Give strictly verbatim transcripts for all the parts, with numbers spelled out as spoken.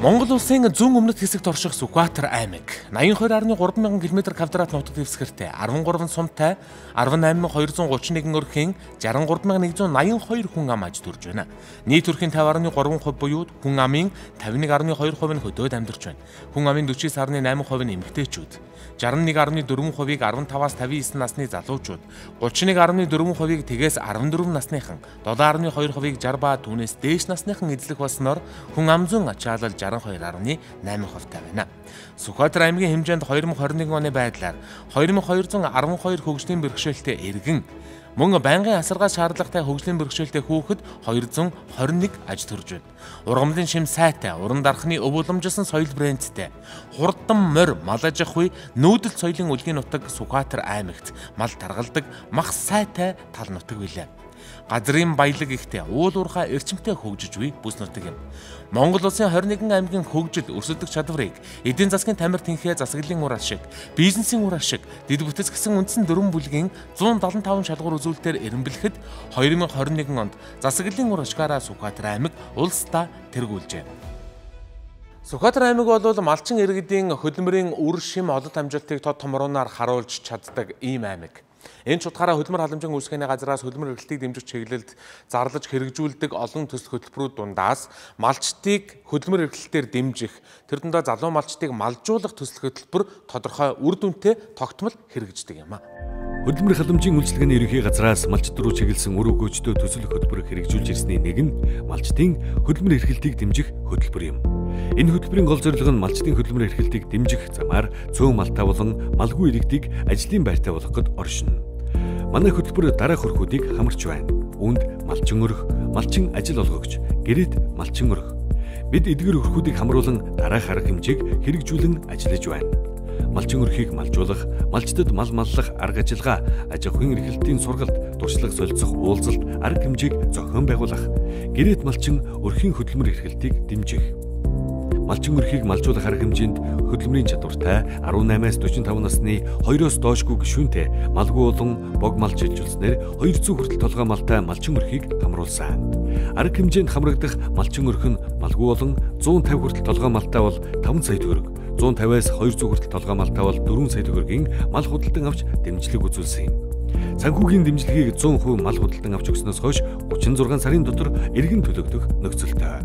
Монгол улсын зүүн өмнөд хэсэгт орших Сүхбаатар аймаг наян хоёр гаруй гурван мянган км квадрат нутаг дэвсгэртэй арван гурван сумтай арван айман хоёр зуун гучин нэгэн өрхийн жарган гурван мянган нэгдүгээр наян хоёр хүн ам аж төрж байна. Нийт өрхийн тавь гаруй гурван хувь буюу хүн амын тавь нэг гаруй хоёр хувь нь хөдөөд амьдарч байна. Хүн амын дөрвөн сарны найман хувь нь эмэгтэйчүүд, жарган нэг гаруй дөрвөн хувийг арван таваас тавин девять насны залуучууд, гучин нэг гаруй дөрвөн хувийг тэгээс арван дөрвөн насныхан, долоо гаруй хоёр хувийг шестьдесят ба түүнээс дээш насныхан эзлэх болсноор хүн ам зүүн ачаалал жарган хоёр гаруй найман хувьтай байна. Сүхбаатар аймгийн хэмжээнд хоёр мың хорин нэгэн оны байдлаар хоёр мың хоёр зуун арван хоёр хөгжлийн бэрхшээлтэй иргэн, мөн байнгын асаргаас шаардлагатай хөгжлийн бэрхшээлтэй хүүхэд хоёр зуун хорин нэг аж төрж байна. Ургамлын шим сайтай, уран дархны өвөлмжилсэн соёл брэндтэй, хурдан морь мал аж ахуй нүүдэл соёлын үлгийн нутаг Сүхбаатар аймагт мал таргалдаг мах сайтай тал нутаг билээ. Газрын баялаг ихтэй, уул уурхай эрчимтэй хөгжиж буй бүс нутаг юм. Монгол улсын хорин нэгэн аймгийн хөгжил, өрсөлдөх чадварыг эдийн засгийн тамир тэнхээ засаглалын ур ашиг, бизнесийн ур ашиг, дэд бүтэц гэсэн үндсэн дөрвөн бүлгийн зуун долоо таван шалгуур үзүүлэлтээр эренбэлэхэд хоёр мың хорин нэгэн онд засаглалын ур ашигаараа Сүхбаатар аймаг улсдаа тэргүүлжээ. Сүхбаатар аймаг бол малчин иргэдийн хөдөлмөрийн үр шим олонт амжилтыг тод томруулнаар харуулж чаддаг ийм аймаг. Энэ ч утгаараа хөдөлмөр халамжийн үйлчлэгээний газраас хөдөлмөр эрхлэлтийг дэмжих чиглэлд зарлаж хэрэгжүүлдэг олон төсөл хөтөлбөрүүд дундаас малчдыг хөдөлмөр эрхлэлтээр дэмжих, тэр дундаа залуу малчдыг малжуулах төсөл хөтөлбөр тодорхой үр дүнтэй тогтмол хэрэгждэг юм а. Хөдөлмөр халамжийн үйлчлэгээний ерөнхий газраас малчд руу чиглэсэн үр өгөөжтэй төсөл хөтөлбөр хэрэгжүүлж ирсний нэг нь малчдын хөдөлмөр эрхлэлтийг дэмжих хөтөлбөр юм. Энэ хөтөлбөрийн гол зорилго нь малчдын хөдөлмөр эрхлэлтийг дэмжих замаар цөөн малтай болон малгүй иргэдийг ажлын байртай болгоход оршино. Манай хөтөлбөр дараах өрхүүдийг хамарч байна. Үүнд малчин өрх, малчин ажил олгогч, гэрээт малчин өрх. Бид эдгээр өрхүүдийг хамруулан дараах арга хэмжээг хэрэгжүүлэн ажиллаж байна. Малчин өрхийг малжуулах, малчдад мал маллах арга ажиллагаа, аж ахуйн эрхлэлтийн сургалт, туршлага солилцох уулзалт, арга хэмжээг зохион байгуулах, гэрээт малчин өрхийн хөдөлмөр эрхлэлтийг дэмжих. Малчин өрхийг малжуулах арга хэмжээнд хөдөлмөрийн чадвартай арван наймаас дөрвөн таван насны хоёроос доошгүй гишүүнтэй малгүй болон бог малч шилжүүлснээр хоёр зуун хүртэл толгой малтай малчин өрхийг хамруулсан. Арга хэмжээнд хамрагдах малчин өрх нь малгүй болон зуун тавь хүртэл толгой малтай бол таван сая төгрөг, зуун тавиас хоёр зуун хүртэл толгой малтай бол дөрвөн сая төгрөгийн мал худалдан авч дэмжлэг үзүүлсэн юм. Санхүүгийн дэмжлэгийг зуун хувь мал худалдан авч өгснөөс хойш гучин зургаан сарын дотор эргэн төлөгдөх нөхцөлтэй.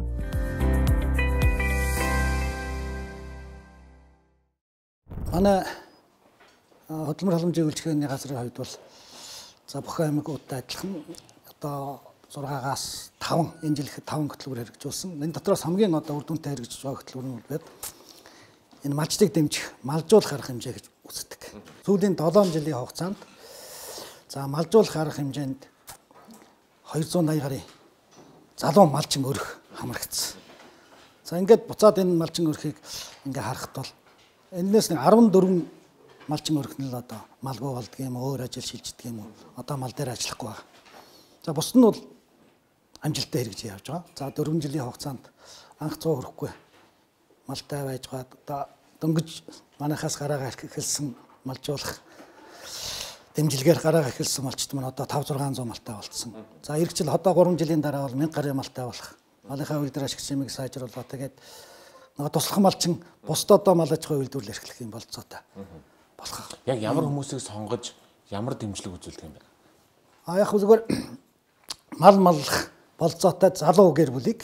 Манай хөдөлмөр халамжийн үйлчлэгээний газрын хувьд бол за бүх аймагуудтай адилхан одоо зургаагаас таван энэ жил таван хөтөлбөр хэрэгжүүлсэн. Энэ дотроос хамгийн одоо үр дүнтэй хэрэгжиж байгаа хөтөлбөр нь бол энэ малчдыг дэмжих, малжуулах арга хэмжээ гэж үздэг. Сүүлийн долоон жилийн хугацаанд за малжуулах арга хэмжээнд хоёр зуун аяар гаруй залуу малчин өрх хамрагдсан. За ингээд буцаад энэ малчин өрхийг ингээ харахад бол энэс нэг арван дөрвөн малчин өрхнөл одоо малгүй болдго юм, өөр ажил шилждэг юм уу? Одоо мал дээр ажиллахгүй байна. За бус нь бол амжилттай хэрэгжиж явж байгаа. За дөрвөн жилийн хугацаанд анх цуу хөрөхгүй малтай байж гад одоо дөнгөж манайхаас гараагаа эхэлсэн малжуулах дэмжлэгээр гараагаа эхэлсэн малчт маань одоо таван зургаан зуун малтай болцсон. За эх жил одоо гурван жилийн дараа бол мянга гаруй малтай болох. Малынхаа үйлдвэр ашиг чимийг сайжруулаад тэгээд нөгөө туслах малчин бусд одоо мал аж ахуйн үйлдвэрлэл эрхлэх юм болцоотой болох. Яг ямар хүмүүсийг сонгож ямар дэмжлэг үзүүлдэг юм бэ? А яг зүгээр мал маллах болцоотой залуу гэр бүлийг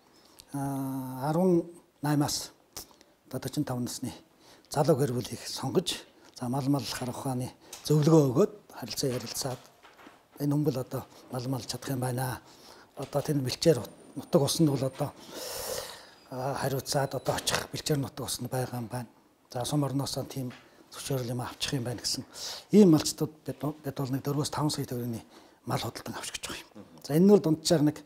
арван наймаас дөрвөн таван насны залуу гэр бүлийг сонгож за мал маллах арга ухааны зөвлөгөө өгөөд харилцаа ярилцаад энэ хүн бол одоо мал малж чадах юм байна. Одоо тэнд бэлчээр нутаг уснд бол одоо хариуцаад одоо очих бэлчээр нутаг уснд байгаа юм байна. За сум орноос тийм зөвшөөрөл юм авчих юм байна гэсэн ийм малчдууд бид бол нэг дөрвөөс таван сая төгрөгийн мал худалдан авч гэж байгаа юм. За энэ нь бол дунджаар нэг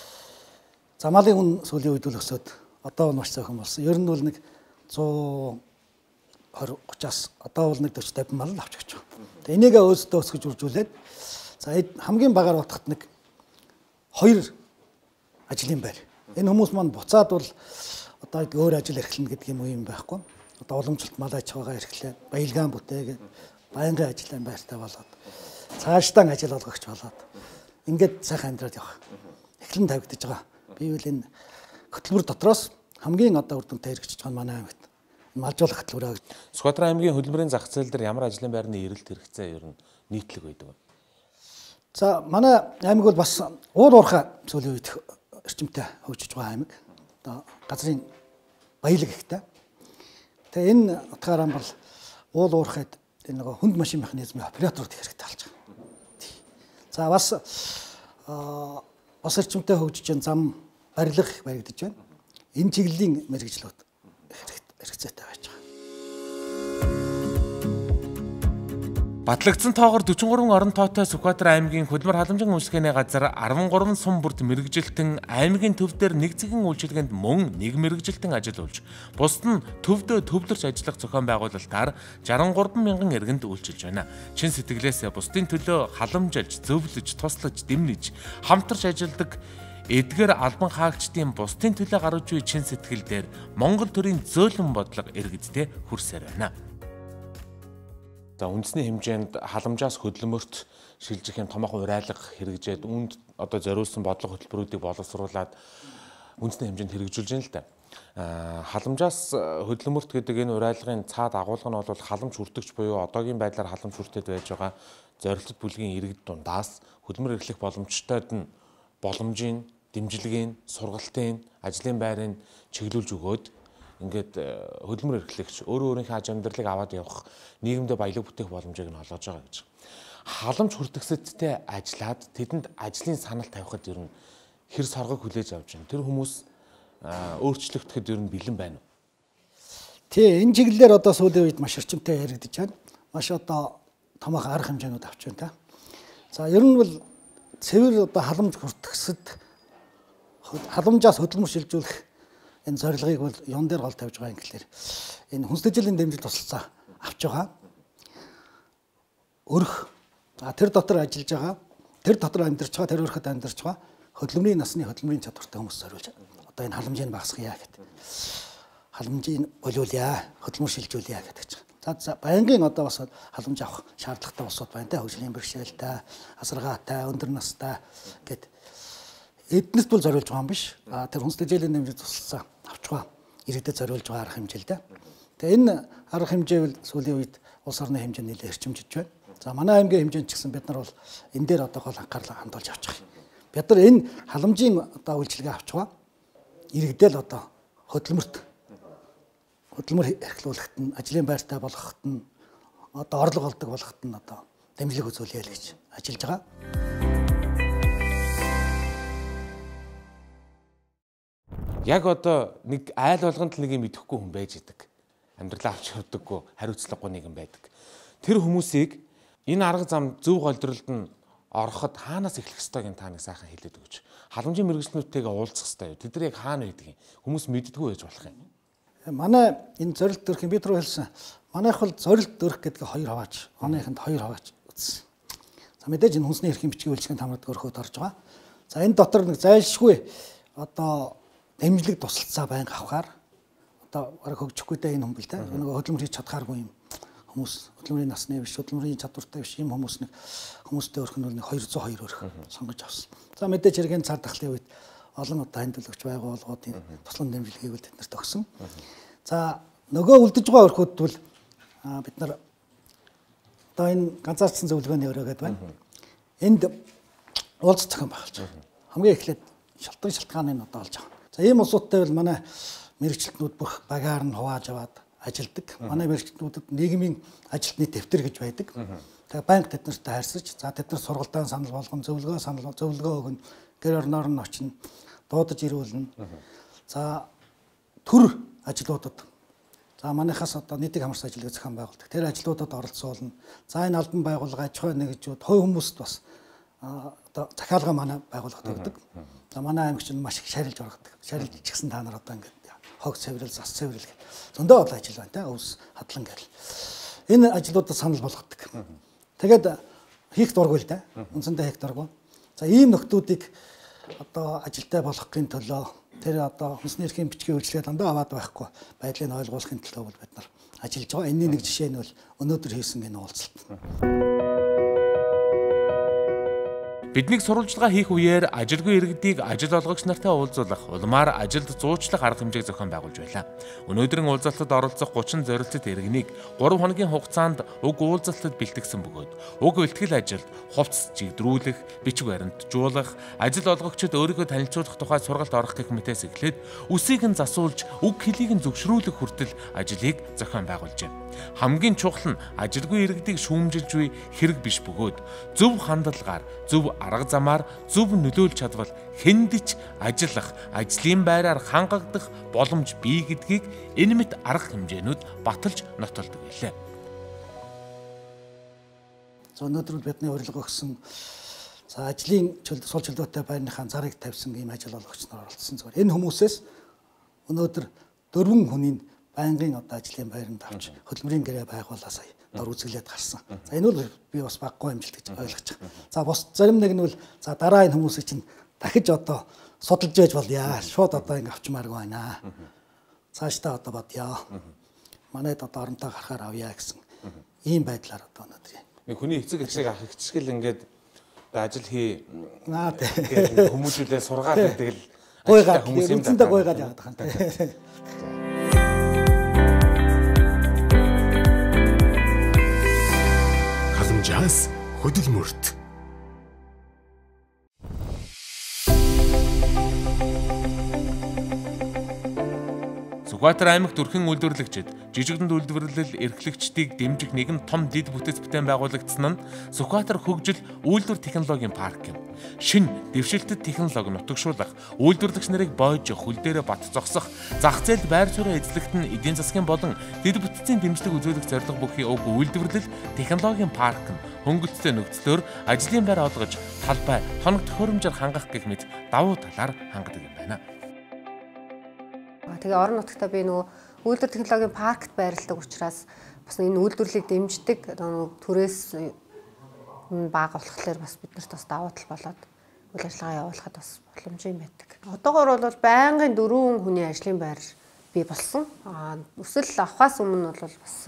за малын үн сүүлийн үед л өсөд одоо нь маш цөөхөн болсон. Ер нь бол нэг зуун хорин гучаас одоо бол нэг дөрвөн тавин мал авч гэж байгаа. Тэгээ энийгээ өөсдөө өсгөж үржүүлээд за хамгийн багаар утгад нэг хоёр ажлын байр. Энэ хүмүүс маань буцаад бол одоо өөр ажил эрхлэнэ гэдэг юм уу юм байхгүй. Одоо уламжлалт мал аж ахуйгаа эрхлээд баялгаан бүтээгээд байнгын ажлын байртай болоод цаашдаа ажил олгогч болоод ингээд сайхан амьдраад явах. Эхлэн тавигдаж байгаа. Би бол энэ хөтөлбөр дотроос хамгийн одоо үр дүнтэй хэрэгжиж байгаа манай аймагт малжуулах хөтөлбөр. Сүхбаатар аймгийн хөдөлмөрийн зах зээл дээр ямар ажлын байрны эрэлт хэрэгцээ ер нь нийтлэг байдаг вэ? За манай аймаг бол бас уул уурхай сүүлийн үед эрчимтэй хөгжиж байгаа аймаг. Одоо газрын баялаг ихтэй. Тэгээ энэ утгаараа бол уул уурхайд энэ нэг хүнд машин механизмын операторууд их хэрэгтэй болж байгаа. За бас бас эрчимтэй хөгжиж байгаа зам барилга их баригдаж байна. Энэ чиглэлийн мэргэжлүүд хэрэгцээтэй байж байгаа. Батлагдсан тоогоор дөрвөн гурван орон тоотой Сүхбаатар аймгийн хөдөлмөр халамжийн үйлчлэгээний газар арван гурван сум бүрт мэргэжилтэн аймгийн төв дээр нэг цэгийн үйлчилгээнд мөн нэг мэргэжилтэн ажиллаж, бусд нь төвдөө төвлөрч ажиллах зохион байгуулалтаар шестдесет и три мянган иргэнд үйлчилж байна. Чин сэтгэлээсээ бусдын төлөө халамжилж, зөвлөж, туслаж, дэмнэж, хамтарч ажилладаг эдгээр албан хаагчдын бусдын төлөө гаргаж буй чин сэтгэл дээр Монгол төрийн зөөлөн бодлого иргэдтэй хүрсээр байна. За үндэсний хэмжээнд халамжаас хөдөлмөрт шилжих юм томоохон урайлга хэрэгжээд үүнд одоо зориулсан бодлого хөтөлбөрүүдийг боловсруулад үндэсний хэмжээнд хэрэгжүүлж байна л да. Халамжаас хөдөлмөрт гэдэг энэ урайлгын цаад агуулга нь бол халамж хүртэгч буюу одоогийн байдлаар халамж хүртээд байж байгаа зорилттой бүлгийн иргэд дундаас хөдөлмөр эрхлэх боломжтойд нь боломжийн, дэмжлэгийн, сургалтын, ажлын байрын чиглүүлж өгөөд ингээд хөдөлмөр эрхлэгч өөрөө өөрийнхөө аж амьдралыг аваад явах нийгэмдээ баялаг бүтээх боломжийг нь олгож байгаа гэж. Халамж хүртэгсэдтэй ажиллаад тэдэнд ажлын санал тавихад ер нь хэр соргог хүлээж авч байна. Тэр хүмүүс өөрчлөгдөхэд ер нь бэлэн байна уу? Тий, энэ чиглэлээр одоо сүүлийн үед маш эрчимтэй яригдж байна. Маш одоо томоохон арга хэмжээнүүд авч байна та. За ер нь бол цэвэр одоо халамж хүртэгсэд халамжаас хөдөлмөр шилжүүлэх энэ зорилгыг бол юун дээр гол тавьж байгаа юм гэхэлэр энэ хүнсдэжлийн дэмжлэг тусалцаа авч байгаа. Өрх за тэр дотор ажиллаж байгаа, тэр дотор амьдарч байгаа, тэр өрхөд амьдарч байгаа хөдөлмөрийн насны хөдөлмөрийн чадвартай хүмүүс зориулж одоо энэ халамжийг багасгая гэдэг. Халамжийг болиулъя, хөдөлмөр шилжүүлъя гэдэг чинь. За байнгын одоо бас халамж авах шаардлагатай улсууд байна те, хөгжлийн бэрхшээлтэй, асаргаатай, өндөр настай гэд эднэс бол зориулж байгаа юм биш. А тэр хүнсдэжлийн дэмжлэг тусалцаа авч байгаа иргэдэд зориулж байгаа арга хэмжээлтэй. Тэгээ энэ арга хэмжээ бол сүүлийн үед улс орны хэмжээнд нэлээд эрчимжиж байна. За манай аймгийн хэмжээнд ч гэсэн бид нар бол энэ дээр одоо гол анхаарлаа хандуулж авч байгаа. Бид нар энэ халамжийн одоо үйлчилгээ авч байгаа иргэдэл одоо хөдөлмөрт хөдөлмөр эрхлүүлэхэд нь ажлын байртай болгоход нь одоо орлого олдог болгоход нь одоо дэмжлэг үзүүлэе л гэж ажиллаж байгаа. Яг одоо нэг айл болгонд нэг юм идэхгүй хүн байж идэг. Амьдралаа авч явдаггүй, хариуцлагагүй нэгэн байдаг. Тэр хүмүүсийг энэ арга зам зөв голдролд нь ороход хаанаас эхлэх ёстойг та нэг сайхан хэлээд өгч. Халамжийн мэргэжлүүдтэйгээ уулзах ёстой. Тэд нар яг хаана байдгийг хүмүүс мэддэггүй байж болох юм. Манай энэ зорилт төрх би түрүү хэлсэн. Манайх бол зорилт төрх гэдэг хоёр хаваач, оныхонд хоёр хаваач үзсэн. За мэдээж энэ хүнсний эрхийн бичгийн үйлчлэгийн хамраад өрхөд орж байгаа. За энэ дотор нэг зайлшгүй одоо дэмжлэг тусалцаа байнга авахаар одоо бараг хөгжихгүй дээ энэ хүмүүс те нэг хөдөлмөр хийж чадхааргүй юм хүмүүс хөдөлмөрийн насны биш хөдөлмөрийн чадвартай биш юм хүмүүс нэг хүмүүстэй өрх нь нэг двести two өрх сонгож авсан. За мэдээж хэрэг энэ цар тахлын үед олон одоо ханд төлөвч байгууллагуудын туслан дэмжлэгийг бол тэд нарт өгсөн. За нөгөө үлдэж байгаа өрхүүд бол бид нар одоо энэ ганцаардсан зөвлөгөөний өрөө гэдэг байна. Энд уулз зохион байгуулж байгаа. Хамгийн эхлээд шалтгаан шалтгааны нь одоо олж байгаа. За ийм улсуудтай бол манай мэргэжилтнүүд бүх багаар нь хувааж аваад ажилдаг. Манай мэргэжилтнүүдэд нийгмийн ажилтны дэвтэр гэж байдаг. Тэгээ банк тэд нартай харьцаж, за тэд нар сургалтаа санал болгон, зөвлөгөө санал зөвлөгөө өгнө, гэр орноор нь очино, дуудаж ирүүлнэ. За төр ажлуудад за манайхаас одоо нийтийг хамарсан ажиллагаа зохион байгуулдаг. Тэр ажлуудад оролцуулна. За энэ албан байгууллага аж ахуй нэгжүүд, хувь хүмүүст бас одоо захиалга манай байгууллагад өгдөг. За манай аймагч нь маш их шарилж оргодог. Шарилж ч гэсэн та нар одоо ингээд хог цэвэрэл, зас цэвэрэл гэх зөндөө бол ажил байна те. Өвс хадлан гэл. Энэ ажлуудад санал болгодог. Тэгээд хийх дургүй л да. Үндсэндээ хийх дургүй. За ийм нөхдүүдийг одоо ажилтай болгохын төлөө тэр одоо хүнсний эрхийн бичгийн үйлчлэгээ дандаа аваад байхгүй байдлыг ойлгуулахын төлөө бол бид нар ажиллаж байгаа. Энэний нэг жишээ нь бол өнөөдөр хийсэн энэ уулзалт. Бидний сурвалжлага хийх үеэр ажилгүй иргэдийг ажил олгогч нартай уулзуулах, улмаар ажилд зуучлах арга хэмжээг зохион байгуулж байлаа. Өнөөдрийн уулзалтад оролцох гучин зорилттой иргэнийг гурав хоногийн хугацаанд уг уулзалтад бэлтгэсэн бөгөөд уг бэлтгэл ажилд хувцас чигдрүүлэх, бичиг баримтжуулах, ажил олгогчид өөрийгөө танилцуулах тухай сургалт орох гэх мэтээс эхлээд үсийг нь засуулж, уг хэлийг нь зөвшрүүлэх хүртэл ажлыг зохион байгуулжээ. Хамгийн чухал нь ажилгүй иргэдийг шүүмжилж буй хэрэг биш бөгөөд зөв хандлагаар, зөв арга замаар зөв нөлөөлж чадвал хэндич ажиллах, ажлын байраар хангагдах боломж бий гэдгийг энэ мэт арга хэмжээнүүд баталж нотолдог байлаа. За өнөөдөр бидний урилга өгсөн за ажлын сул чөлөөтэй байрныхаа зарыг тавьсан ийм ажил олгогч нар оролцсон зүгээр. Энэ хүмүүсээс өнөөдөр дөрвөн хүний байнгын одоо ажлын байранд авч хөдөлмөрийн гэрээ байгуулаа сая дор үзгэлээд гарсан. За энэ бол би бас баггүй амжилт гэж ойлгож байгаа. За бус зарим нэг нь бол за дараа энэ хүмүүсийг чинь дахиж одоо судалж яж болъё. Шууд одоо ингэ авчмааргүй байна. Цаашдаа одоо бодъё. Манайд одоо оронтой гарахаар авъя гэсэн ийм байдлаар одоо өнөөдөр юм. Нэг хүний эцэг эхчийг ах ихчгэл ингээд ажил хий наа гэдэг хүмүүжүүлээ сургаал гэдэг л гойгаа хүмүүс юм даа гойгаа яагаад байгаа юм. Халамжаас хөдөлмөрт Сүхбаатар аймагт өрхийн үйлдвэрлэгчид жижигдэнд үйлдвэрлэл эрхлэгчдийг дэмжих нэгэн том дэд бүтэц бүтээн байгуулагдсан нь Сүхбаатар хөгжил үйлдвэр технологийн парк юм. Шинэ дэвшилтэд технологи нутагшуулах, үйлдвэрлэгч нарыг боож хөл дээрээ бат зогсох, зах зээлд байр суурин эзлэгт нь эдийн засгийн болон дэд бүтцийн дэмжлэг үзүүлэх зорилго бүхий уг үйлдвэрлэл технологийн парк нь хөнгөлөлттэй нөхцлөөр ажлын байр олгож, талбай, тоног төхөөрөмжөөр хангах гэх мэт давуу талаар хангадаг юм байна. Тэгээ орон нутгтаа би нөгөө үйлдвэр технологийн паркт байрладаг учраас бас энэ үйлдвэрлэлийг дэмждэг түрээс бага болохлээр бас биднэрт бас давуу тал болоод үйл ажиллагаа явуулахад бас боломж юм байдаг. Одоогоор бол байнгын дөрвөн хүний ажлын байр бий болсон. Аа өсөл авахаас өмнө бол бас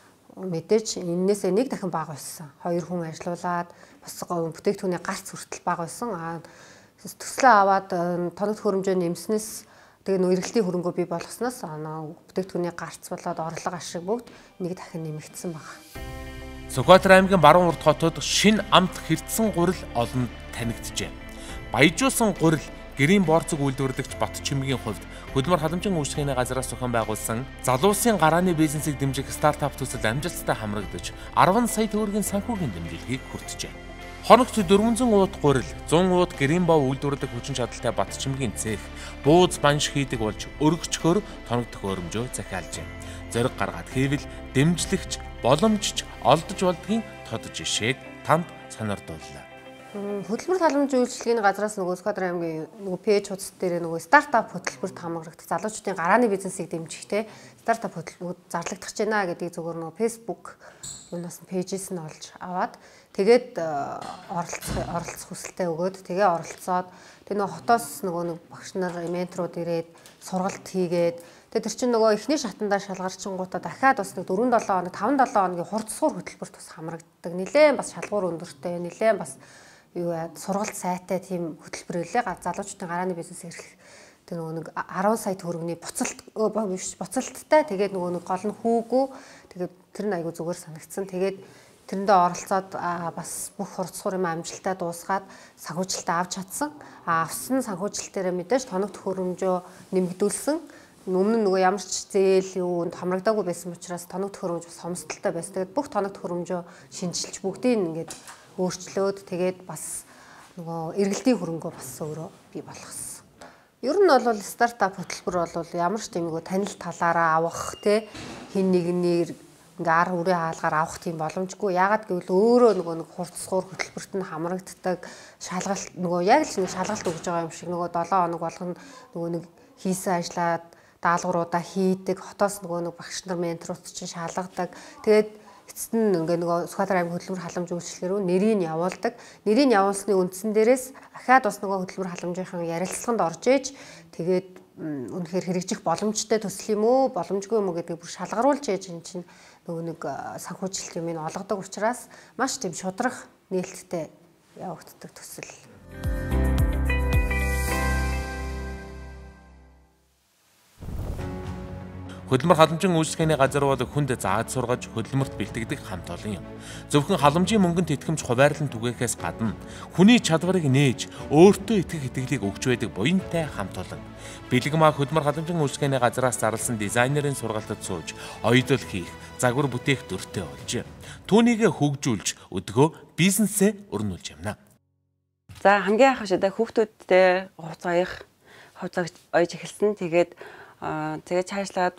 мэдээж энээсээ нэг дахин бага байсан. Хоёр хүн ажилуулад бас бүтээгдэхүүний гарц хүртэл бага байсан. Аа төслөө аваад тоног төхөөрөмжөө нэмснээс тэгээ нөө эргэлтийн хөрөнгөө бий болгосноос бүтээгдэхүүний гарц болоод орлого ашиг бүгд нэг дахин нэмэгдсэн байна. Сүхбаатар аймгийн баруун урд хотод шинэ амт хэрдсэн гурил олонд танигджээ. Баяжуулсан гурил гэрийн борцог үйлдвэрлэгч Бат Чимгийн хувьд хөдөлмөр халамжийн үйлчлэгийн газраас зохион байгуулсан залуусын гарааны бизнесийг дэмжих стартап төсөл амжилттай хамрагдаж арван сая төгрөгийн санхүүгийн дэмжлэгийг хүртжээ. Хоногт дөрвөн зуун ууд гурил, зуун ууд гэрийн боо үйлдвэрлэдэг хүчин чадалтай Бат Чимгийн цех бууз банш хийдэг болж өргөчгөр тоног төхөөрөмжөө захиалжээ. Зориг гаргаад хийвэл дэмжлэгч, боломжч олдож болдгийн тод жишээг танд сонирдууллаа. Хөдөлмөр халамжийн үйлчлэгийн газраас нөгөө Сүхбаатар аймгийн нөгөө пэйж хуудас дээр нөгөө стартап хөтөлбөрт хамрагдах залуучдын гарааны бизнесийг дэмжих те стартап хөтөлбөр зарлагдах гэж байна гэдгийг зөвхөн нөгөө Facebook юунаас пэйжээс нь олж аваад тэгээд оролцох оролцох хүсэлтэй өгөөд тэгээ оролцоод тэгээ нөгөө хотоос нөгөө нэг багш нар менторууд ирээд сургалт хийгээд тэгээ тэр чинь нөгөө эхний шатандаа шалгарчингуудаа дахиад бас нэг дөрвөн долоо хоног таван долоо хоногийн хурцсуур хөтөлбөрт бас хамрагддаг. Нилээн бас шалгуур өндөртэй, нилээн бас юу яа сургалт сайтай тийм хөтөлбөр байлээ. Залуучуудын гарааны бизнес эрхлэх тэр нөгөө нэг арван сая төгрөгийн буцалт биш буцалттай тэгээд нөгөө нэг гол нь хүүгүү тэгээд тэр нь айгу зүгээр санагдсан. Тэгээд тэрэндээ оролцоод бас бүх хурцсуур юм амжилттай дуусгаад санхүүжилтээ авч чадсан. Авсан санхүүжилтээрээ мэдээж тоног төхөөрөмжөө нэмэгдүүлсэн. Өмнө нь нөгөө ямар ч зээл юунд хамрагдаагүй байсан учраас тоног төхөөрөмж бас хомсдолтой байсан. Тэгээд бүх тоног төхөөрөмжөө шинжилж бүгдийг ингээд өөрчлөөд тэгээд бас нөгөө эргэлтийн хөрөнгөө бас өөрөө бий болгосон. Ер нь бол стартап хөтөлбөр бол ямар ч тэмээгөө танил талаараа авах те хин нэгнээр ингээ ар үрээ хаалгаар авах тийм боломжгүй. Яагаад гэвэл өөрөө нөгөө нэг хурцсуур хөтөлбөрт нь хамрагддаг шалгалт нөгөө яг л нэг шалгалт өгж байгаа юм шиг нөгөө долоо хоног болгоно нөгөө нэг хийсэн ажлаад даалгавруудаа хийдэг. Хотоос нөгөө нэг багш нар менторууд чинь шалгадаг. Тэгээд эцэст нь ингээ нөгөө Сүхбаатар аймгийн хөдөлмөр халамж үйлчлэгээр рүү нэрийг явуулдаг. Нэрийг явуулсны үндсэн дээрээс ахаад бас нөгөө хөдөлмөр халамжийн ярилцлаганд орж ээж тэгээд үнэхээр хэрэгжих боломжтой төсөл юм уу, боломжгүй юм уу гэдгийг бүр шалгаруулж ээж энэ чинь нөгөө нэг санхүүжилт юм ин олгодог учраас маш тийм шудраг нээлттэй явагддаг төсөл. Хөдөлмөр халамжийн үйлчлэгээний газар бол хүнд зааж сургаж хөдөлмөрт бэлтгэдэг хамт олон юм. Зөвхөн халамжийн мөнгөнд итгэмж хуваарлан түгээхээс гадна хүний чадварыг нээж өөртөө итгэх итгэлийг өгч байдаг буянтай хамт олон. Бэлгмаа хөдөлмөр халамжийн үйлчлэгээний газраас зарласан дизайнерын сургалтад сууж оёдол хийх, загвар бүтээх дүртэй болж түүнийг хөгжүүлж өдгөө бизнесээ өрнүүлж юмна. За хамгийн анх шидэ хүүхдүүдтэй хуцаах, хуцаагч ойж эхэлсэн. Тэгээд тэгээд цаашлаад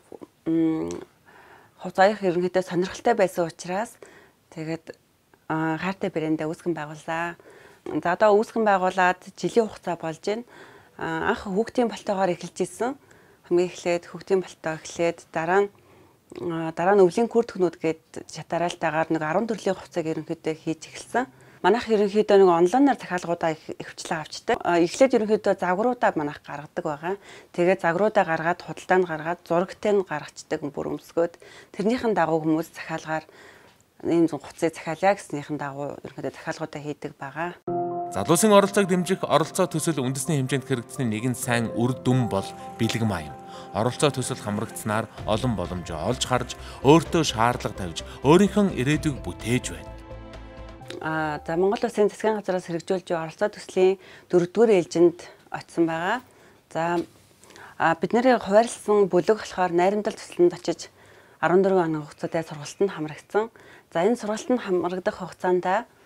хуцаах ерөнхийдөө сонирхолтой байсан учраас тэгээд хайртай брэндээ үүсгэн байгууллаа. За одоо үүсгэн байгуулад жилийн хугацаа болж байна. Анх хүүхдийн болтойгоор эхэлж ирсэн. Хамгийн эхлээд хүүхдийн болтоо эхлээд дараа нь дараа нь өвлийн күртгнүүд гээд шатараалтайгаар нэг арван төрлийн хуцааг ерөнхийдөө хийж эхэлсэн. Манайх ерөнхийдөө нэг онлайнаар захиалгуудаа ихвчлэн авчдаг. Эхлээд ерөнхийдөө загваруудаа манайх гаргадаг байгаа. Тэгээд загваруудаа гаргаад худалдаа нь гаргаад зурагтай нь гаргацдаг бүр өмсгөөд тэрнийхэн дагуу хүмүүс захиалгаар ийм зун хуцыг захиалъя гэснийхэн дагуу ерөнхийдөө захиалгуудаа хийдэг байгаа. Залуусын оролцоог дэмжих оролцоо төсөл үндэсний хэмжээнд хэрэгжсэний нэгэн сайн үр дүн бол бэлгмаа юм. Оролцоо төсөл хамрагдсанаар олон боломжоо олж харж, өөртөө шаардлага тавьж, өөрийнхөө ирээдүйг бүтээж байна. А за Монгол Улсын засгийн газраас хэрэгжүүлж буй оролцоо төслийн дөрөвдүгээр ээлжинд очсон байгаа. За бид нарын хуваарлсан бүлэг болохоор найрамдал төсөлд очиж арван дөрвөн оны хугацаатай сургалтанд хамрагдсан. За энэ сургалтанд хамрагдах хугацаанд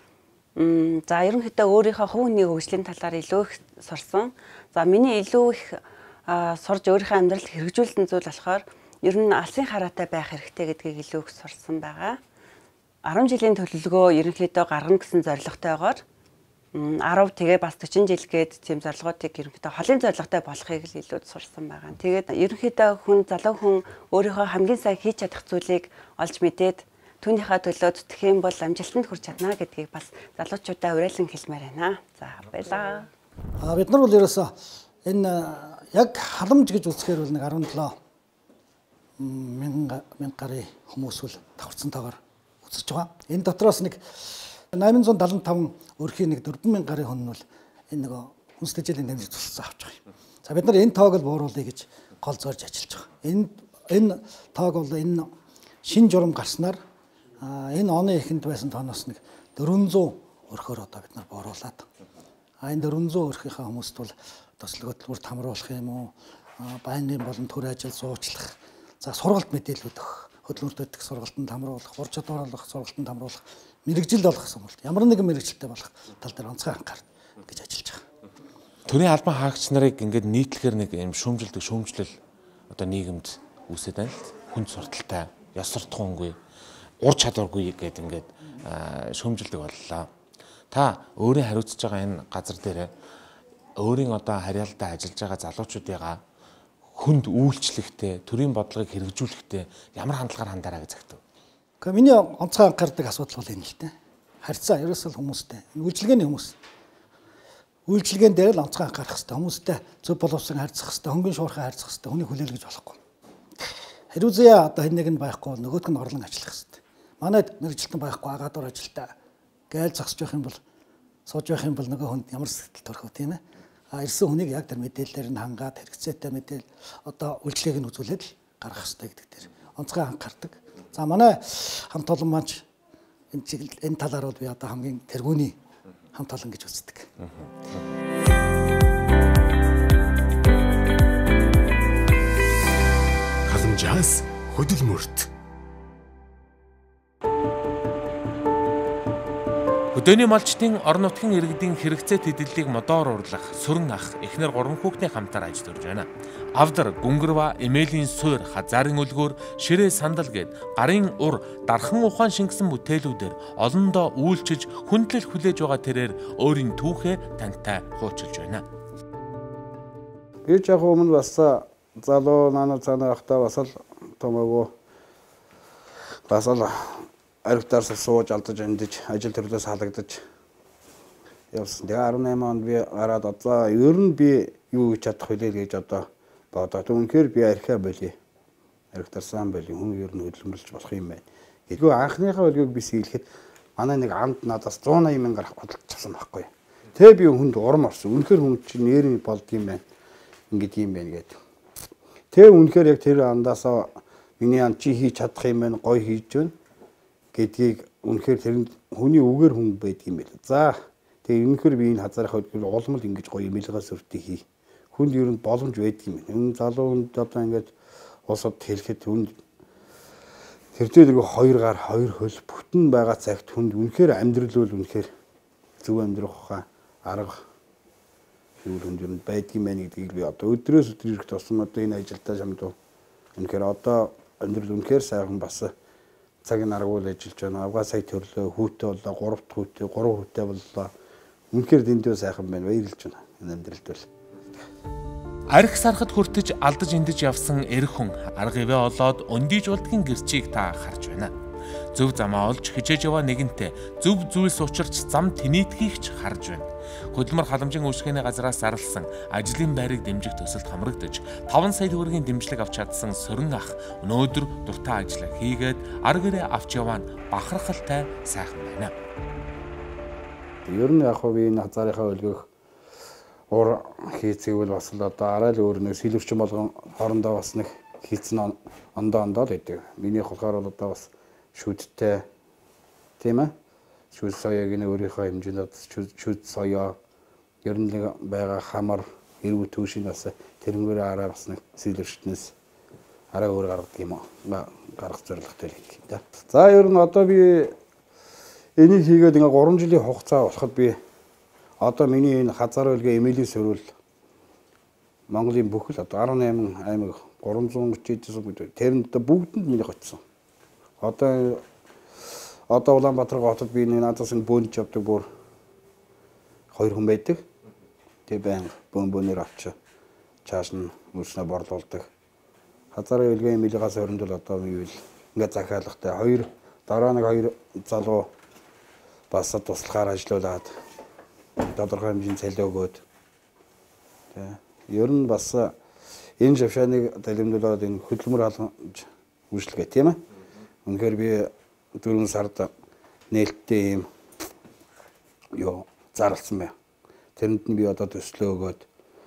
за ерөнхийдөө өөрийнхөө хувь хүний хөгжлийн талаар илүү их сурсан. За миний илүү их сурж өөрийнхөө амьдралд хэрэгжүүлсэн зүйл болохоор ер нь алсын хараатай байх хэрэгтэй гэдгийг илүү их сурсан байгаа. арван жилийн төлөвлөгөө ерөнхийдөө гаргана гэсэн зорилготойгоор арав тэгээ бас forty жил гээд тийм зорилгоотыг ерөнхийдөө холын зорилготой болохыг л илүү сурсан байгаа. Тэгээд ерөнхийдөө хүн залуу хүн өөрийнхөө хамгийн сайн хийж чадах зүйлийг олж мэдээд түүнийхээ төлөө зүтгэх юм бол амжилтанд хүрч чадна гэдгийг бас залуучуудаа уриалан хэлмээр байна. За баярлалаа. А бид нар бол ерөөсөө энэ яг халамж гэж үзэхээр бол нэг арван долоо мянган гаруй хүмүүс бол давхарцсантайгаар үзэж байгаа. Энэ дотроос нэг найман зуун далан таван өрхийн нэг дөрвөн мянган гаруй хүн нь бол энэ нэг хүнстэй жилийн тэмцээн тусалсан авч байгаа юм. За бид нар энэ тоог л бууруулъя гэж гол зорж ажиллаж байгаа. Энэ энэ тоог бол энэ шин журам гарснаар энэ оны эхэнд байсан тооноос нэг дөрвөн зуун өрхөөр одоо бид нар бууруулад. А энэ дөрвөн зуун өрхийнхээ хүмүүст бол төсөл хөтөлбөрт хамруулах юм уу, байнгын болон төр ажил суучлах, за сургалт мэдээлэл өгөх, хөдөлмөрт өгөх сургалтанд хамруулах, ур чадвар олгох сургалтанд хамруулах, мэрэгжил олгох сургалт, ямар нэгэн мэрэгжилтэй болох тал дээр онцгой анхаарал гэж ажиллаж байгаа. Төрийн албан хаагч нарыг ингээд нийтлэхээр нэг юм шүүмжилдэг шүүмжлэл одоо нийгэмд үүсээд байна л. Хүнд сурталтай, ёс суртахуунгүй, ур чадваргүй гэдэг ингээд шүүмжилдэг боллоо. Та өөрөө хариуцж байгаа энэ газар дээр өөрийн одоо харьяалтай ажиллаж байгаа залуучуудыгаа хүнд үйлчлэхдээ, төрийн бодлогыг хэрэгжүүлэхдээ ямар хандлагаар хандаараа гэж загтав. Гэхдээ миний онцгой анхаардаг асуудал бол энэ л дээ. Харьцаа ерөөсөө хүмүүстэй. Энэ үйлчлэгээний хүмүүс. Үйлчлэгээн дээр л онцгой анхаарах хэрэгтэй. Хүмүүстэй зөв боловсон харьцах хэрэгтэй, хөнгөн шуурхай харьцах хэрэгтэй, хүнийг хүлээлгэж болохгүй. Хариуцъя одоо хэн нэг нь байхгүй, нөгөөдг нь орлон ажиллах хэрэгтэй. Манайд мэрэгжилтэн байхгүй, агадуур ажилтаа гайл зогсож байх юм бол, сууж байх юм бол нөгөө хүнд ямар сэтгэл төрөх вэ, тийм ээ? А ирсэн хүнийг яг тэр мэдээлэлээр нь хангаад хэрэгцээтэй мэдээлэл одоо үйлчлэгийг нь үзүүлээд л гаргах хэрэгтэй гэдэг дээр онцгой анхаардаг. За манай хамт олон маань энэ чиглэл энэ талаар бол би одоо хамгийн тэргүүний хамт олон гэж үздэг. Халамжаас хөдөлмөрт. Хөдөөний малчдын орон нутгийн иргэдийн хэрэгцээ тэдэрлийг модоор урлах Сүрэн ах эхнэр гурван хүүхдийн хамтаар ажиллаж төрж байна. Авдар, гүнгэрва, эмээлийн суур, хазаарын өлгөөр, ширээ сандал гээд гарын ур, дархан ухаан шингэсэн бүтээлүүдээр олондоо үйлчилж хүндлэл хүлээж байгаа тэрээр өөрийн түүхээ тантай хуучилж байна. Би ч яг өмнө бас залуу нанаа цаанаа ахтаа бас л томоогүй бас л аригтаарс сууж алдаж эндэж ажил төрлөөс халагдаж явсан. Тэгээ арван найман онд би гараад одоо ер нь би юу хийж чадах вэ гэж одоо бодоод үнэхээр би архиа болъё. Аригтарсан байли хүн ер нь хөдөлмөрлж болох юм байна. Гэвгүй анхныхаа үлгийг би сэлэхэд Манай нэг амд надаас one eighty мянга гарах бодлогдчихсан байхгүй. Тэ би хүнд урам орсон. Үнэхээр хүн чинь нэрний болдгийм байна. Ингээд юм байна гэдэг. Тэ үнэхээр яг тэр андаасаа миний ан чи хийж чадах юм байна, гоё хийж байна гэдгийг үнэхээр тэр хүний үгээр хүн байдаг юм байна. За тэгээ үнэхээр би энэ хазаарах хөдөлгөөр улмал ингэж гоё имэлгээ сүртэй хий. Хүнд ер нь боломж байдаг юм байна. Энэ залуу хүнд одоо ингээд усад хэлэхэд хүнд тэр дээр хоёр гар хоёр хөл бүтэн байгаа цагт хүнд үнэхээр амьдрал бол үнэхээр зөв амьдрах хаа арга зүйл хүнд ер нь байдгийм байна гэдгийг би одоо өдрөөс өдөр ирэх тусам одоо энэ ажилдаа чамд үнэхээр одоо амьдрал үнэхээр сайхан бас цаг наргуул ажиллаж байна. Авгаа сая төрлөө хүүтэй боллоо, гурав дахь хүүтэй, гурав хүүтэй боллоо. Үнэхээр дэндүү сайхан байна. Баярлж байна. Энэ амьдралд бол. Арх сархад хүртэж алдаж эндэж явсан эр хүн арга ивэ олоод өндийж болдгийн гэрчийг та харж байна. Зөв замаа олж хижээж яваа нэгэнтээ зөв зүйлс учирч зам тэнийтгэхийг ч харж байна. Хөдөлмөр халамжийн үйлчлэгээний газраас зарласан ажлын байрыг дэмжих төсөлд хамрагдаж таван сая төгрөгийн дэмжлэг авч чадсан Сөрөн ах өнөөдөр дуртай ажил хийгээд арга ирээ авч яваа нь бахархалтай сайхан байна. Ер нь яг би энэ хазаарынхаа хөлгөх уур хийцгэвэл бас л одоо арай л өөр нэг сэлвэрчин болгон хоорондоо бас нэг хийцэн ондоо ондоо л байдаг. Минийх болохоор бол одоо бас шүдтэй тийм ээ. Шүд соёог нэг өөрийнхөө хэмжээнд шүд соёо ер нь нэг байгаа хамар эрүү түүшин бас тэрнгээр арай бас нэг сэлвэрчнээс арай өөр гаргадаг юм уу? Гаргах зорилготой л юм да. За ер нь одоо би энийг хийгээд ингээ гурван жилийн хугацаа болоход би одоо миний энэ хазаар хөлгээ эмээлийн сөрүүл Монголын бүх л одоо арван найман аймаг гурамзан хүчтэй гэдэг тэрэнд бүгдэнд миний очсон. Одоо одоо Улаанбаатар хотод би нэг надаас энэ бөөнж явдаг бүр хоёр хүн байдаг. Тэгээ байн бөөн бөөнөр авч чааш нь мөрснө борлуулдаг. Хазаарын хөлгээ эмээлигээс өрөндөл одоо юу вэ? Ингээ захиалгатай хоёр дараа нэг хоёр залуу бас туслахаар ажиллаулаад тодорхой хэмжээний цалин өгөөд тий. Ер нь бас энэ шавшааныг далимдуулаад энэ хөдөлмөр халамж үйлчлэгээ тийм ээ. Үнэхээр би дөрвөн сард нээлттэй юм ёо зарлсан байна. Тэрэнд нь би одоо төслөө өгөөд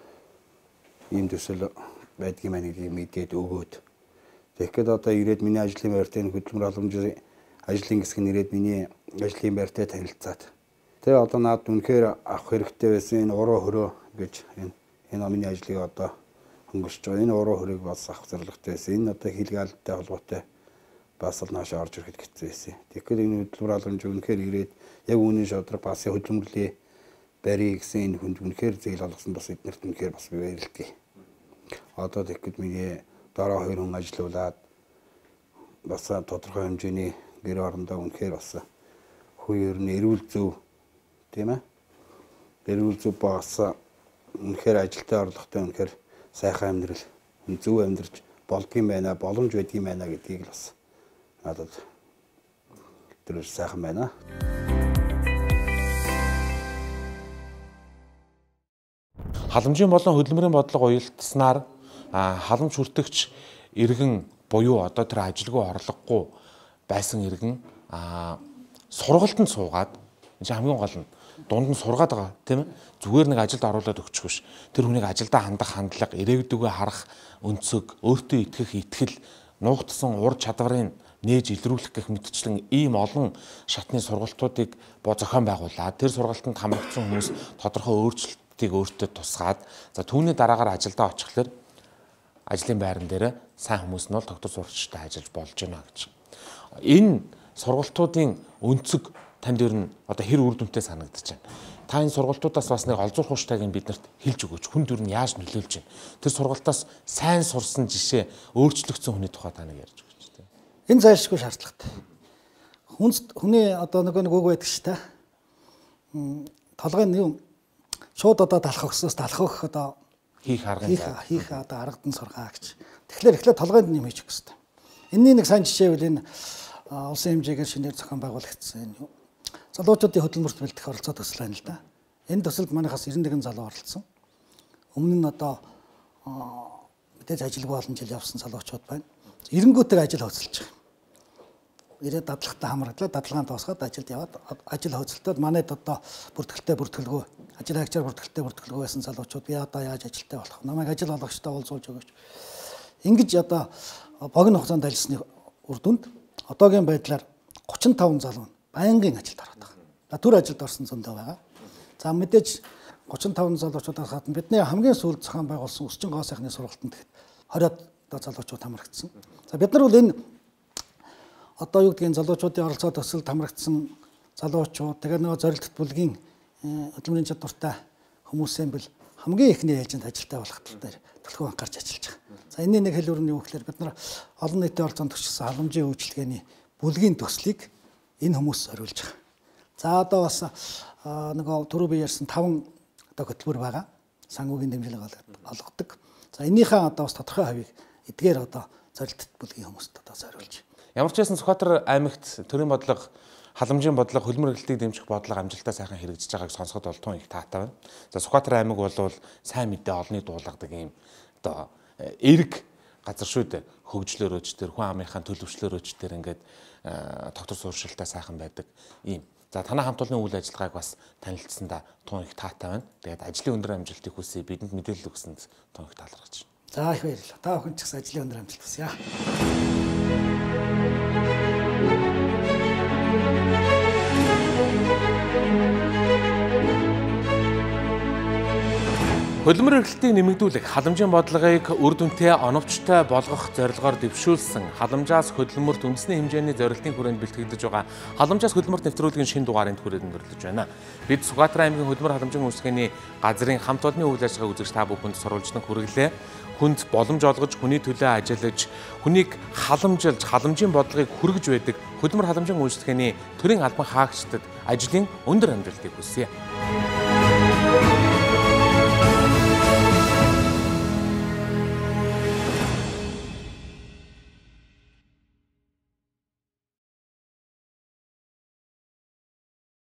ийм төсөл байдгийм аа гэдгийг мэдээд өгөөд тэгэхэд одоо ирээд миний ажлын байртай хөдөлмөр халамжийн ажлын хэсэг нь ирээд миний ажлын байртай танилцаад тэгээ одоо наад үнэхээр авах хэрэгтэй байсан энэ уруу хөрөө гэж энэ энэ миний ажлыг одоо хөнгөсч байгаа. Энэ уруу хөрөөг бас авах зорилготой байсан. Энэ одоо хилгаалтай холбоотой бас л нааш орж ирэхэд хэцүү байсан. Тэгэхээр энэ хөдөлмөр халамж үнэхээр ирээд яг үүний шодрог бас хөдөлмөрлөө барий гэсэн энэ хүнд үнэхээр зээл олгосон бас эднэрт үнэхээр бас би баярлалаа. Одоо тэгэхэд миний дараа хоёр хүн ажиллаулаад бас тодорхой хэмжээний гэр орондоо үнэхээр бас хүү ер нь эрүүл зөв тийм ээ. Эрүүл зөв бас үнэхээр ажилтаа орлоготой үнэхээр сайхан амьдрал зөв амьдрч болдгийм байна, боломж байдгийм байна гэдгийг л бас надад тэр сайхан байна. Халамжийн болон хөдөлмөрийн бодлого уялдснаар халамж хүртэгч иргэн буюу одоо тэр ажилгүй орлогогүй байсан иргэн сургалтанд суугаад энэ хамгийн гол нь дунд нь сургаад байгаа тийм ээ. Зүгээр нэг ажилд оруулаад өгчих биш. Тэр хүнийг ажилдаа хандах хандлага, ирээдүгөө харах өнцөг, өөртөө итгэх итгэл, нуугдсан ур чадварыг нээж илрүүлэх гэх мэтчлэн ийм олон шатны сургалтуудыг бо зохион байгуулад тэр сургалтанд хамрагдсан хүмүүс тодорхой өөрчлөлтийг өөртөө тусгаад за түүний дараагаар ажилдаа очихлоор ажлын байран дээр сайн хүмүүс нь бол доктор сурвалжтай ажиллаж болж байна гэж. Энэ сургалтуудын өнцөг танд ер нь одоо хэр үр дүнтэй санагдаж байна. Та энэ сургалтуудаас бас нэг олзуурх хуштайг биднэрт хэлж өгөөч. Хүнд ер нь яаж нөлөөлж байна. Тэр сургалтаас сайн сурсан жишээ өөрчлөгдсөн хүний тухай та нэг ярьж өгөөч тийм. Энэ зайлшгүй шаардлагатай. Хүн хүний одоо нэг нэг үг байдаг ш та. Толгойн юм шууд одоо талах өгсөөс талах өгөх одоо хийх арган хийх одоо аргадан сургаа гэж. Тэгэхээр эхлээд толгойд юм хийж өгөх хэрэгтэй. Энэний нэг сайн жишээ бол энэ улсын хэмжээгээр шинээр зохион байгуулагдсан энэ залуучуудын хөдөлмөрт бэлдэх оролцоо төсөл байна л да. Энэ төсөлд манайхаас ninety нэгэн залуу оролцсон. Өмнө нь одоо мэдээж ажилгүй олон жил явсан залуучууд байна. Эренгүүтэйг ажил хөцөлж байгаа. ирээд дадлагтай хамраглаад дадлагаан тоосгоод ажилд яваад ажил хөөцөлтөд манайд одоо бүртгэлтэй бүртгэлгүй ажил агчаар бүртгэлтэй бүртгэлгүй байсан залуучууд би одоо яаж ажилтай болох намайг ажил олгогчтой уулзуулж өгөөч. Ингэж одоо богино хугацаанд ажилласны үр дүнд одоогийн байдлаар гучин таван залуу байнгын ажилд ороод байгаа. Түр ажилд орсон зөндөө байгаа. За мэдээж гучин таван залуучуудаас гадна бидний хамгийн сүүлд зохион байгуулсан өсчин гоо сайхны сургалтанд тэгэхэд хориод одоо залуучууд хамрагдсан. За бид нар бол энэ одоо юу гэдгийг залуучуудын оролцоо төсөлд хамрагдсан залуучууд тэгээ нөгөө зорилтт бүлгийн хөдөлмөрийн чадвартай хүмүүсийн бил хамгийн ихний ээлжинд ажилтаа болох тал дээр төлхөө анхаарч ажиллаж байгаа. За энэний нэг хэлбэр нь юу гэхээр бид нар олон нийтийн оролцоонд төвчсөн халамжийн үйлчилгээний бүлгийн төслийг энэ хүмүүс зориулж байгаа. За одоо бас нөгөө түрүү би ярьсан таван одоо хөтөлбөр байгаа. Санхүүгийн дэмжлэг олгодог. За энийхээ одоо бас тодорхой хавийг эдгээр одоо зорилтт бүлгийн хүмүүст одоо зориулж. Ямар ч байсан Сүхбаатар аймагт төрийн бодлого, халамжийн бодлого, хөдөлмөр эрхлэлтийг дэмжих бодлого амжилттай сайхан хэрэгжиж байгааг сонсоход бол тун их таатай байна. За Сүхбаатар аймаг бол сайн мэдээ олонний дуулгадаг юм одоо эрг газар шүү дээ. Хөгжлөөрөөч төр, хүн амынхаа төлөвчлөөрөөч төр ингээд доктор сууршилтай сайхан байдаг юм. За танай хамт олонны үйл ажиллагааг бас танилцсандаа тун их таатай байна. Тэгээд ажлын өндөр амжилтыг хүсье бидэнд мэдээлэл өгсөнд тун их талархаж байна. За их баярлалаа. Та бүхэн ч гэсэн ажлын өндөр амжилт хүсье. Хөдөлмөр эрхлэлтийг нэмэгдүүлэх, халамжийн бодлогыг үр дүнтэй оновчтой болгох зорилгоор дэвшүүлсэн халамжаас хөдөлмөрт үндэсний хэмжээний зорилтын хүрээнд бэлтгэгдэж байгаа халамжаас хөдөлмөрт нэвтрүүлгийн шинэ дугаарыг хүрээд өндөрлөж байна. Бид Сүхбаатар аймгийн хөдөлмөр халамжийн үйлчилгээний газрын хамт олонны үйл ажиллагааг үзэж та бүхэнд сурвалжлан хүргэлээ. Хүнд боломж олгож, хүний төлөө ажиллаж, хүнийг халамжилж, халамжийн бодлогыг хүргэж байдаг хөдөлмөр халамжийн үйлчилгээний төрийн албан хаагчдад ажлын өндөр амжилтыг хүсье.